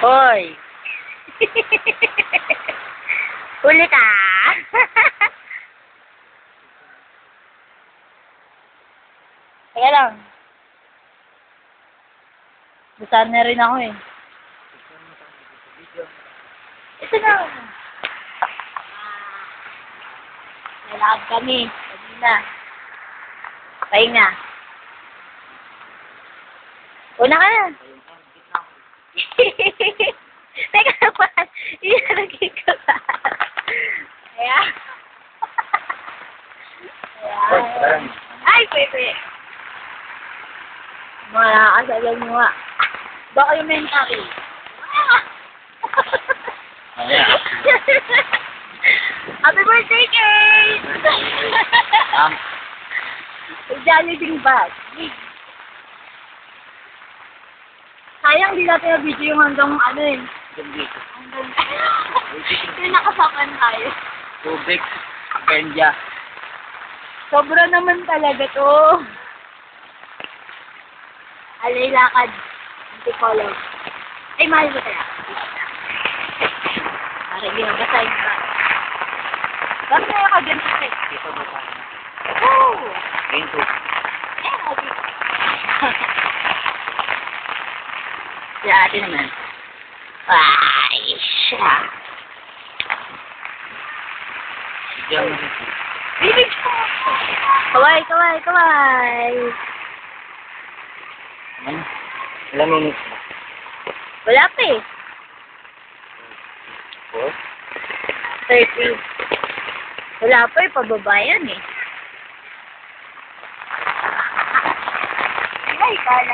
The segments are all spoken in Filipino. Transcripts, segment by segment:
Hoy! Huli ka! Kaya lang. Basahan na rin ako eh. Ito na. Nalakad kami. Kanina. Pahinga. Una ka na. Teka naman. Ilalagay ka pa. Ayan. Ayan. Ay, pwede. Makakasalan mo nga. Documentary. Ayan. Happy birthday, Kate! Jollibee bag. Sayang, di natin na-video yung hanggang ano eh. Yung nakasapan tayo. Tubig. Benja. Sobra naman talaga to. Alay lakad. Hindi color. Ay, mahal mo kaya. Para hindi mabasahin ka. Bakit kaya ka dyan sa set? Dito ba tayo? Oh! Ayun to. Eh, okay. Sa atin naman. Ay, siya. Diyan mo. Bibig ko! Kaway, kaway, kaway! Ano? Ilang minutes ba? Wala pa eh. 4? 30. Wala pa eh, pababa yan eh. Ay, kala.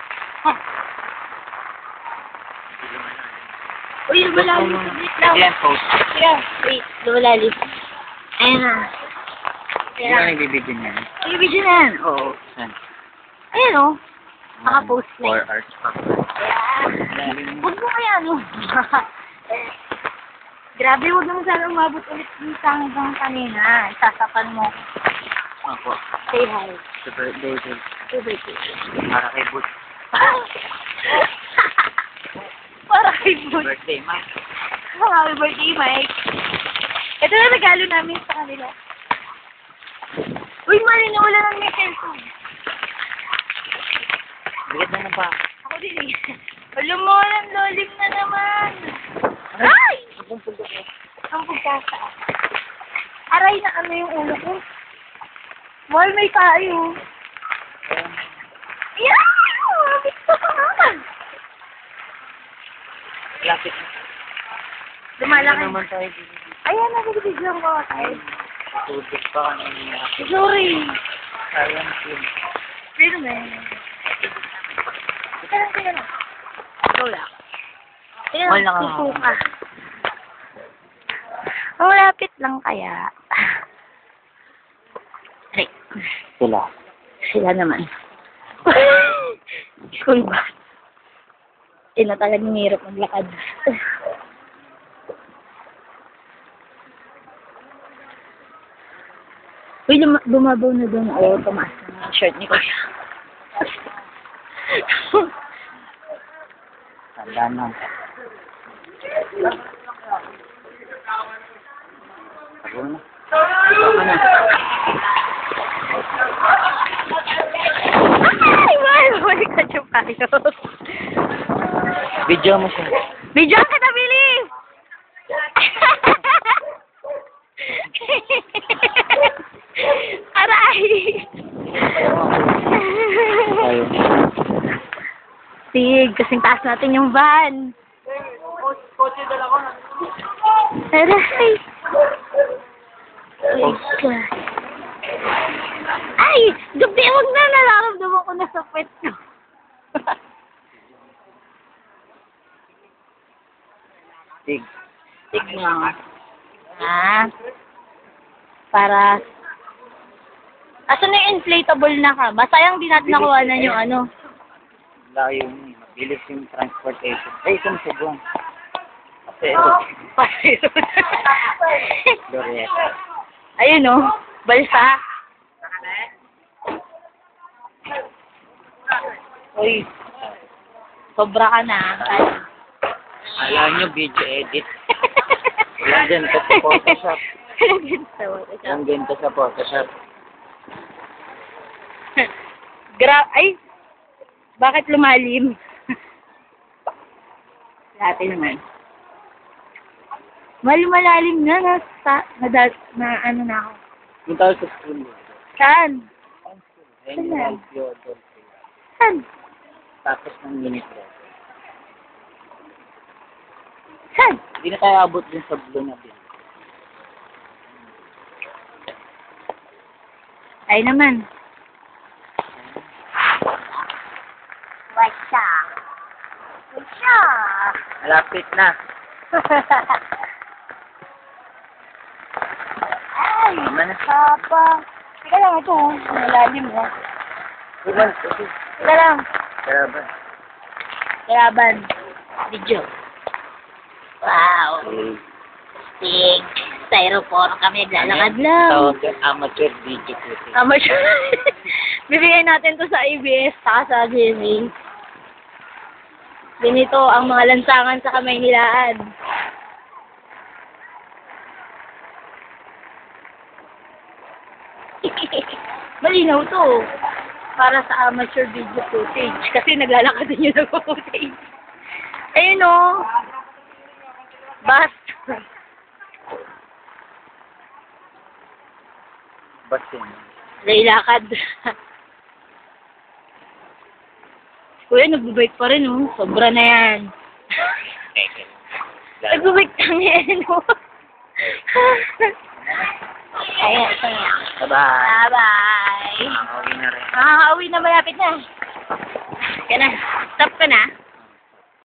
Uy, lumalalim. Wait lang. Ayan, post. Tira, wait, lumalalim. Ayan na. Hindi ka nagbibigyan niya. Ay, video na yan. Oo. Saan? Ayan o. Naka-post na 4 yun. hours pa. Ayan. Huwag mo kaya ano. Grabe, huwag naman sana umabot ulit yung hanggang kanina. Isasapan mo. Ako. Say hi. Sa birthday ko. Say birthday. Para kay Butch. Para kay Butch. Birthday, Mike. Happy birthday, Mike. Ito na regalo namin sa kanila. Uy, mali na wala ng may cellphone. Bigat na pa. Ako din eh. Alam mo, ang lolim na naman. Ay! Ang pagkasa. Aray na ano yung ulo ko. Mahal, may tayo. Yeah! Mabit ko ka naman. Lapit na. Lumalaki. Ano naman tayo? Ayan, nag-video ko tayo. Tubig pa kanina. Sorry. Sayang yun. Pero man. Ika lang. Wala. Wala ka. Susuka. Ang lapit lang kaya. Ay. Sila. Sila naman. School ba? Sila talagang hirap maglakad. Uy, bumabaw na doon. Oo, tumaas na yung shirt ni Kuya. Tanda na. Tago na. Tago na. Ay, wala ka dyan payo. Video mo siya. Video ka na, bilis! Aray! Tayo. Sig, kasing taas natin yung van. Kotse dala ko na. Aray! Ay, God. Ay! Gabi, huwag na nararamdaman ko na sa pet ko. Tig. Sig lang. Ha? Para... Asan na yung inflatable na ka? Masayang di natin nakuha na yung ano. Layo yun. Mabilis yung transportation. Ay, ito sa buwan. Kasi ito. Glorieta. Ayun o. Balsa. Uy. Sobra ka na. Alam nyo, video edit. Walang ganito sa Photoshop. Walang ganito sa Photoshop. Ay! Bakit lumalim? Dati naman. Malalim na, na ano na ako. Punta tayo sa school. Saan? Ayun yung LPO doon. Saan? Tapos ng minute doon. Saan? Hindi na tayo abot din sa blue na bin. Ay naman. What's up? What's up? Malapit na. Ay, Tama na. papa. Teka lang, ito. Malalim mo. Ilan? Kasi. Teka lang. Karaban. Kalaban. Video. Wow. Okay. Stig. Styrofoam kami naglalakad lang. Tawag yung amateur video footage. Amateur. Bibigyan natin to sa ABS saka sa GMA. Ganito ang mga lansangan sa Kamaynilaan. Malinaw to. Para sa amateur video footage. Kasi naglalakad din yung nag-footage. Ayun o. Basta. Basin. Lailakad. Kuya, nagbibike pa rin, oh. Sobra na yan. Nagbibike lang yan, oh. Ayan, ito na. Bye-bye. Bye-bye. Makakauwi na rin. Makakauwi na, malapit na. Kaya na. Stop ka na.